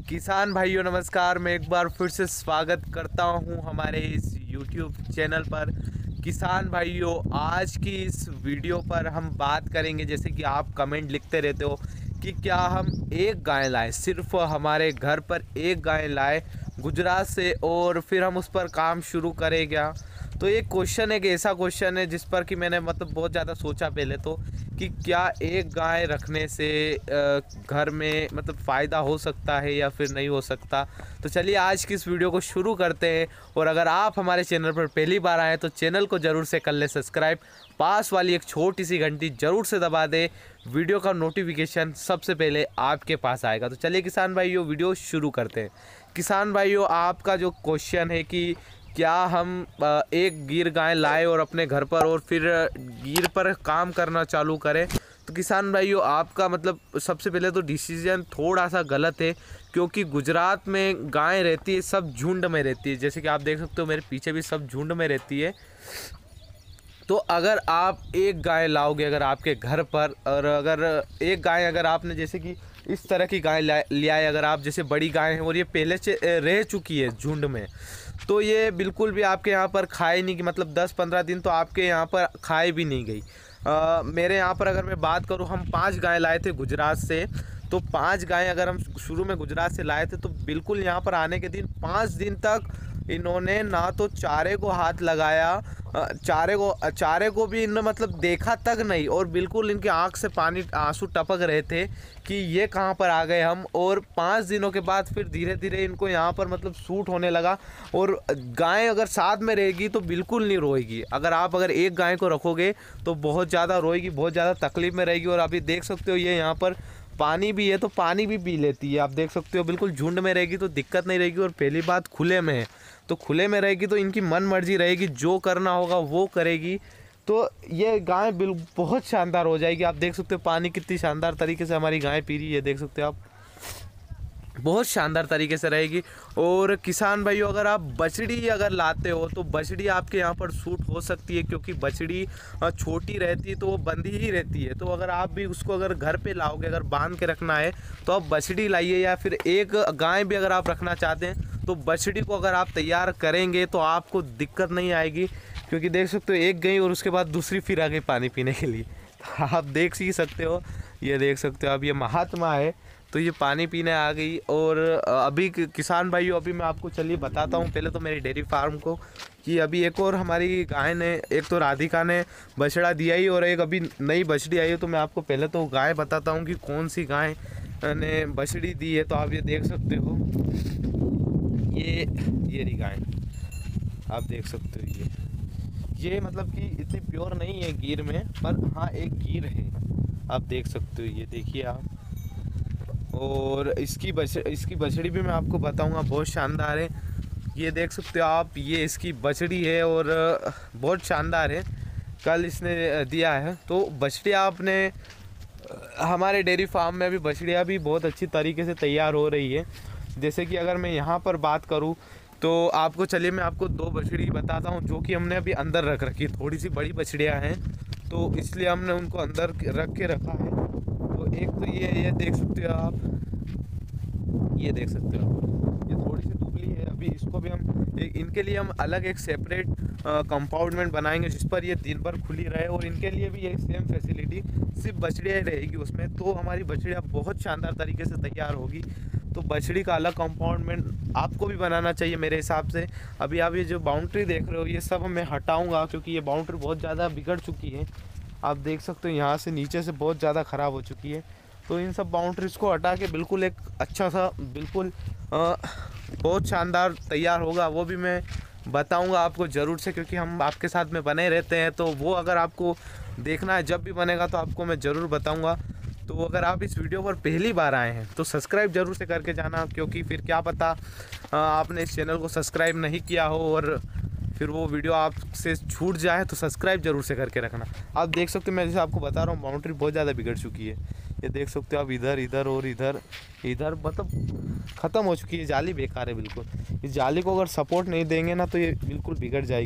किसान भाइयों नमस्कार। मैं एक बार फिर से स्वागत करता हूं हमारे इस YouTube चैनल पर। किसान भाइयों, आज की इस वीडियो पर हम बात करेंगे, जैसे कि आप कमेंट लिखते रहते हो कि क्या हम एक गाय लाएं, सिर्फ हमारे घर पर एक गाय लाएं गुजरात से और फिर हम उस पर काम शुरू करें क्या। तो ये क्वेश्चन एक ऐसा क्वेश्चन है जिस पर कि मैंने बहुत ज़्यादा सोचा पहले तो कि क्या एक गाय रखने से घर में फ़ायदा हो सकता है या फिर नहीं हो सकता। तो चलिए आज की इस वीडियो को शुरू करते हैं। और अगर आप हमारे चैनल पर पहली बार आए तो चैनल को ज़रूर से कर ले सब्सक्राइब, पास वाली एक छोटी सी घंटी ज़रूर से दबा दे, वीडियो का नोटिफिकेशन सबसे पहले आपके पास आएगा। तो चलिए किसान भाइयों वीडियो शुरू करते हैं। किसान भाइयों, आपका जो क्वेश्चन है कि क्या हम एक गिर गाय लाए और अपने घर पर और फिर गिर पर काम करना चालू करें, तो किसान भाइयों आपका सबसे पहले तो डिसीजन थोड़ा सा गलत है, क्योंकि गुजरात में गाय रहती है, सब झुंड में रहती है। जैसे कि आप देख सकते हो मेरे पीछे भी सब झुंड में रहती है। तो अगर आप एक गाय लाओगे अगर आपके घर पर, और अगर एक गाय अगर आपने जैसे कि इस तरह की गाय लिया है, अगर आप जैसे बड़ी गाय हैं और ये पहले से रह चुकी है झुंड में, तो ये बिल्कुल भी आपके यहाँ पर खाए नहीं कि 10-15 दिन तो आपके यहाँ पर खाए भी नहीं गई। मेरे यहाँ पर अगर मैं बात करूँ, हम 5 गाय लाए थे गुजरात से। तो 5 गाय अगर हम शुरू में गुजरात से लाए थे तो बिल्कुल यहाँ पर आने के दिन 5 दिन तक इन्होंने ना तो चारे को हाथ लगाया, चारे को भी इन्होंने देखा तक नहीं, और बिल्कुल इनकी आंख से पानी आंसू टपक रहे थे कि ये कहाँ पर आ गए हम। और 5 दिनों के बाद फिर धीरे धीरे इनको यहाँ पर सूट होने लगा। और गाय अगर साथ में रहेगी तो बिल्कुल नहीं रोएगी। अगर एक गाय को रखोगे तो बहुत ज़्यादा रोएगी, बहुत ज़्यादा तकलीफ़ में रहेगी। और अभी देख सकते हो ये यहाँ पर पानी भी है तो पानी भी पी लेती है। आप देख सकते हो बिल्कुल झुंड में रहेगी तो दिक्कत नहीं रहेगी। और पहली बात खुले में है, तो खुले में रहेगी तो इनकी मन मर्जी रहेगी, जो करना होगा वो करेगी। तो ये गाय बहुत शानदार हो जाएगी। आप देख सकते हो पानी कितनी शानदार तरीके से हमारी गाय पी रही है, देख सकते हो आप, बहुत शानदार तरीके से रहेगी। और किसान भाइयों, अगर आप बछड़ी अगर लाते हो तो बछड़ी आपके यहाँ पर सूट हो सकती है, क्योंकि बछड़ी छोटी रहती है तो वो बंधी ही रहती है। तो अगर आप भी उसको अगर घर पे लाओगे, अगर बांध के रखना है तो आप बछड़ी लाइए, या फिर एक गाय भी अगर आप रखना चाहते हैं तो बछड़ी को अगर आप तैयार करेंगे तो आपको दिक्कत नहीं आएगी। क्योंकि देख सकते हो एक गई और उसके बाद दूसरी फिर आ गई पानी पीने के लिए। तो आप देख ही सकते हो, ये देख सकते हो अब ये महात्मा है तो ये पानी पीने आ गई। और अभी किसान भाइयों, अभी मैं आपको चलिए बताता हूँ पहले तो मेरी डेयरी फार्म को, कि अभी एक और हमारी गाय ने, एक तो राधिका ने बछड़ा दिया ही और एक अभी नई बछड़ी आई है। तो मैं आपको पहले तो गाय बताता हूँ कि कौन सी गाय ने बछड़ी दी है। तो आप ये देख सकते हो, ये रही गाय, आप देख सकते हो। ये कि इतनी प्योर नहीं है गिर में, पर हाँ एक गिर है, आप देख सकते हो, ये देखिए आप। और इसकी बछड़ी भी मैं आपको बताऊंगा, बहुत शानदार है। ये देख सकते हो आप, ये इसकी बछड़ी है और बहुत शानदार है, कल इसने दिया है। तो बछड़ियाँ आपने हमारे डेयरी फार्म में अभी बछड़ियाँ भी बहुत अच्छी तरीके से तैयार हो रही है। जैसे कि अगर मैं यहाँ पर बात करूँ तो आपको चलिए मैं आपको 2 बछड़ी बताता हूँ जो कि हमने अभी अंदर रख रखी। थोड़ी सी बड़ी बछड़ियाँ हैं तो इसलिए हमने उनको अंदर रख के रखा है। तो एक तो ये देख सकते हो आप, ये देख सकते हो, ये थोड़ी सी दुबली है। अभी इसको भी इनके लिए हम अलग एक सेपरेट कंपाउंडमेंट बनाएंगे जिस पर ये दिन भर खुली रहे, और इनके लिए भी यही सेम फैसिलिटी, सिर्फ बछड़ियाँ रहेगी उसमें। तो हमारी बछड़ियाँ बहुत शानदार तरीके से तैयार होगी। तो बछड़ी का अलग कंपाउंडमेंट आपको भी बनाना चाहिए मेरे हिसाब से। अभी आप ये जो बाउंड्री देख रहे हो ये सब मैं हटाऊंगा, क्योंकि ये बाउंड्री बहुत ज़्यादा बिगड़ चुकी है। आप देख सकते हो यहाँ से नीचे से बहुत ज़्यादा ख़राब हो चुकी है। तो इन सब बाउंड्रीज़ को हटा के बिल्कुल एक अच्छा सा बिल्कुल बहुत शानदार तैयार होगा, वो भी मैं बताऊंगा आपको ज़रूर से, क्योंकि हम आपके साथ में बने रहते हैं। तो वो अगर आपको देखना है जब भी बनेगा तो आपको मैं ज़रूर बताऊंगा। तो अगर आप इस वीडियो पर पहली बार आए हैं तो सब्सक्राइब ज़रूर से करके जाना, क्योंकि फिर क्या पता आपने इस चैनल को सब्सक्राइब नहीं किया हो और फिर वो वीडियो आपसे छूट जाए। तो सब्सक्राइब जरूर से करके रखना। आप देख सकते हो, मैं जैसे आपको बता रहा हूँ बाउंड्री बहुत ज़्यादा बिगड़ चुकी है। ये देख सकते हो आप, इधर और इधर ख़त्म हो चुकी है। जाली बेकार है बिल्कुल। इस जाली को अगर सपोर्ट नहीं देंगे ना तो ये बिल्कुल बिगड़ जाएगी।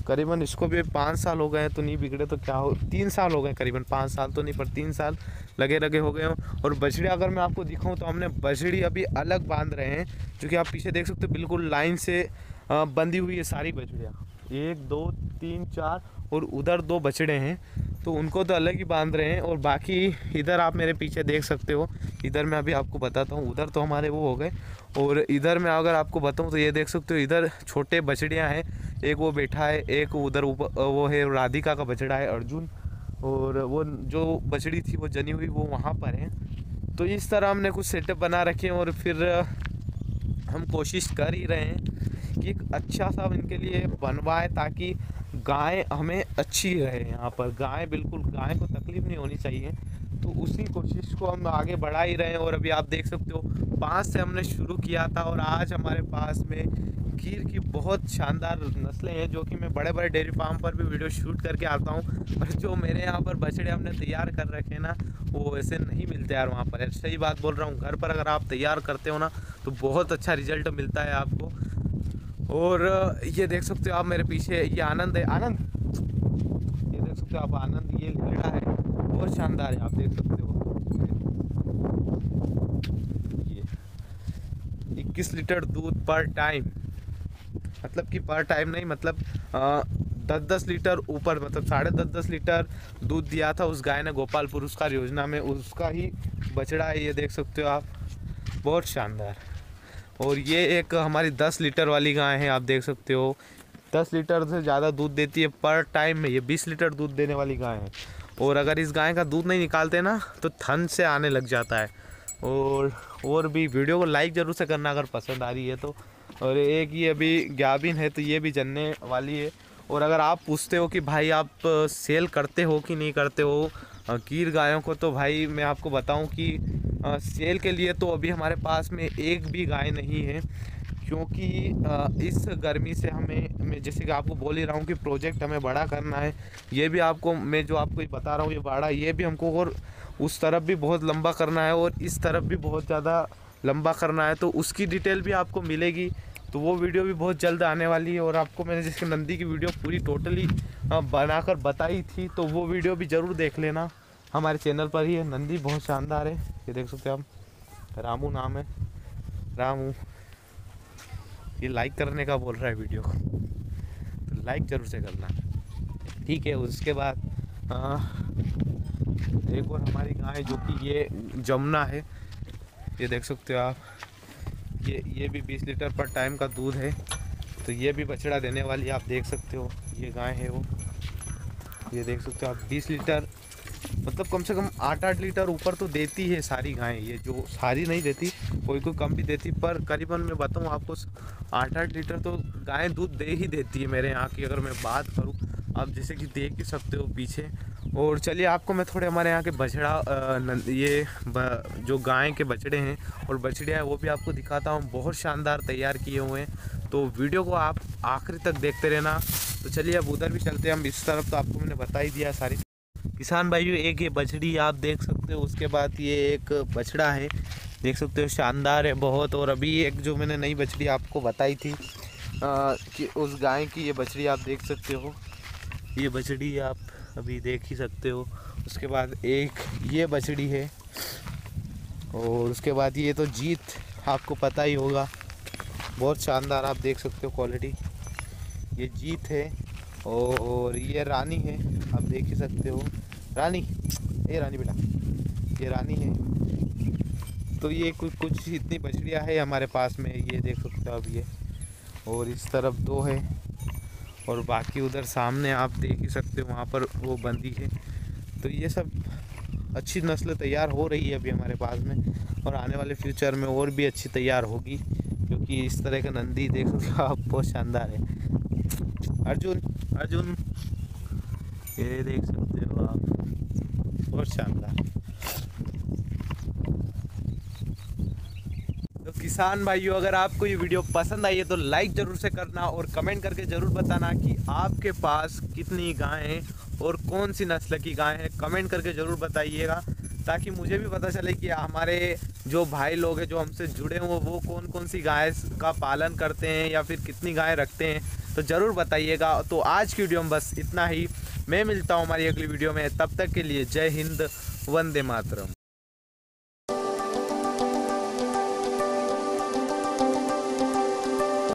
करीबन इसको भी 5 साल हो गए हैं, तो नहीं बिगड़े तो क्या हो, 3 साल हो गए करीबन, 5 साल तो नहीं पर 3 साल लगे हो गए हैं। और बछड़ी अगर मैं आपको दिखाऊं तो हमने बछड़ी अभी अलग बांध रहे हैं, जो कि आप पीछे देख सकते हो बिल्कुल लाइन से बंधी हुई है सारी बछड़ियाँ, 1 2 3 4 और उधर 2 बछड़े हैं, तो उनको तो अलग ही बांध रहे हैं। और बाकी इधर आप मेरे पीछे देख सकते हो, इधर मैं अभी आपको बताता हूँ, उधर तो हमारे वो हो गए, और इधर मैं अगर आपको बताऊँ तो ये देख सकते हो इधर छोटे बछड़ियाँ हैं, एक वो बैठा है, एक उधर ऊपर वो है राधिका का बछड़ा है अर्जुन, और वो जो बछड़ी थी वो जनी हुई वो वहाँ पर है। तो इस तरह हमने कुछ सेटअप बना रखे हैं, और फिर हम कोशिश कर ही रहे हैं कि एक अच्छा सा इनके लिए बनवाए, ताकि गाय हमें अच्छी रहे। यहाँ पर गाय बिल्कुल, गाय को तकलीफ नहीं होनी चाहिए, तो उसी कोशिश को हम आगे बढ़ा ही रहे हैं। और अभी आप देख सकते हो 5 से हमने शुरू किया था, और आज हमारे पास में गीर की बहुत शानदार नस्लें हैं, जो कि मैं बड़े बड़े डेयरी फार्म पर भी वीडियो शूट करके आता हूँ, पर जो मेरे यहाँ पर बछड़े हमने तैयार कर रखे हैं ना, वो वैसे नहीं मिलते यार वहाँ पर। सही बात बोल रहा हूँ, घर पर अगर आप तैयार करते हो ना तो बहुत अच्छा रिजल्ट मिलता है आपको। और ये देख सकते हो आप मेरे पीछे, ये आनंद है, आनंद, ये देख सकते हो आप आनंद, ये लीड़ा है, बहुत शानदार है, आप देख सकते हो। ये 21 लीटर दूध पर टाइम, मतलब कि पर टाइम नहीं, मतलब 10-10 लीटर ऊपर, मतलब 10.5-10 लीटर दूध दिया था उस गाय ने गोपाल पुरस्कार योजना में, उसका ही बछड़ा है, ये देख सकते हो आप, बहुत शानदार। और ये एक हमारी 10 लीटर वाली गाय है, आप देख सकते हो 10 लीटर से ज़्यादा दूध देती है पर टाइम में, ये 20 लीटर दूध देने वाली गाय है। और अगर इस गाय का दूध नहीं निकालते ना तो थन से आने लग जाता है। और भी वीडियो को लाइक ज़रूर से करना अगर पसंद आ रही है तो। और एक ये अभी गाभिन है, तो ये भी जनने वाली है। और अगर आप पूछते हो कि भाई आप सेल करते हो कि नहीं करते हो गीर गायों को, तो भाई मैं आपको बताऊं कि सेल के लिए तो अभी हमारे पास में एक भी गाय नहीं है, क्योंकि इस गर्मी से मैं जैसे कि आपको बोल ही रहा हूँ कि प्रोजेक्ट हमें बड़ा करना है। ये भी आपको मैं जो आपको बता रहा हूँ ये बड़ा, ये भी हमको और उस तरफ भी बहुत लंबा करना है और इस तरफ भी बहुत ज़्यादा लंबा करना है, तो उसकी डिटेल भी आपको मिलेगी। तो वो वीडियो भी बहुत जल्द आने वाली है। और आपको मैंने जैसे नंदी की वीडियो पूरी टोटली बनाकर बताई थी, तो वो वीडियो भी ज़रूर देख लेना, हमारे चैनल पर ही है। नंदी बहुत शानदार है, ये देख सकते हो आप, रामू नाम है, रामू। ये लाइक करने का बोल रहा है वीडियो को, तो लाइक ज़रूर से करना, ठीक है। उसके बाद एक और हमारी गाय जो कि ये जमुना है, ये देख सकते हो आप, ये भी 20 लीटर पर टाइम का दूध है, तो ये भी बछड़ा देने वाली आप देख सकते हो। ये गाय है वो, ये देख सकते हो आप 20 लीटर, मतलब कम से कम 8-8 लीटर ऊपर तो देती है सारी गायें। ये जो सारी नहीं देती, कोई कोई कम भी देती, पर करीबन मैं बताऊँ आपको 8-8 लीटर तो गायें दूध दे ही देती है मेरे यहाँ की। अगर मैं बात करूँ, आप जैसे कि देख ही सकते हो पीछे। और चलिए आपको मैं थोड़े हमारे यहाँ के बछड़ा जो गाय के बछड़े हैं और बछड़ियाँ हैं वो भी आपको दिखाता हूँ, बहुत शानदार तैयार किए हुए हैं। तो वीडियो को आप आखिरी तक देखते रहना। तो चलिए अब उधर भी चलते हैं हम, इस तरफ तो आपको मैंने बता ही दिया सारी। किसान भाइयों, एक ये बछड़ी आप देख सकते हो, उसके बाद ये एक बछड़ा है, देख सकते हो शानदार है बहुत। और अभी एक जो मैंने नई बछड़ी आपको बताई थी कि उस गाय की ये बछड़ी आप देख सकते हो, ये बछड़ी आप अभी देख ही सकते हो। उसके बाद एक ये बछड़ी है, और उसके बाद ये तो जीत आपको पता ही होगा, बहुत शानदार आप देख सकते हो क्वालिटी, ये जीत है। और ये रानी है, आप देख ही सकते हो, रानी, ये रानी बेटा, ये रानी है। तो ये कुछ इतनी बछड़ियाँ है हमारे पास में, ये देख सकते हो आप ये। और इस तरफ 2 है, और बाकी उधर सामने आप देख ही सकते हो वहाँ पर वो बंदी है। तो ये सब अच्छी नस्ल तैयार हो रही है अभी हमारे पास में, और आने वाले फ्यूचर में और भी अच्छी तैयार होगी, क्योंकि इस तरह का नंदी देख सकते हो आप, बहुत शानदार है। अर्जुन, अर्जुन, ये देख सकते हो आप, बहुत शानदार। तो किसान भाइयों, अगर आपको ये वीडियो पसंद आई है तो लाइक ज़रूर से करना, और कमेंट करके ज़रूर बताना कि आपके पास कितनी गायें हैं और कौन सी नस्ल की गाय है। कमेंट करके ज़रूर बताइएगा, ताकि मुझे भी पता चले कि हमारे जो भाई लोग हैं जो हमसे जुड़े हुए वो कौन कौन सी गाय का पालन करते हैं या फिर कितनी गायें रखते हैं। तो ज़रूर बताइएगा। तो आज की वीडियो में बस इतना ही, मैं मिलता हूँ हमारी अगली वीडियो में, तब तक के लिए जय हिंद, वंदे मातरम।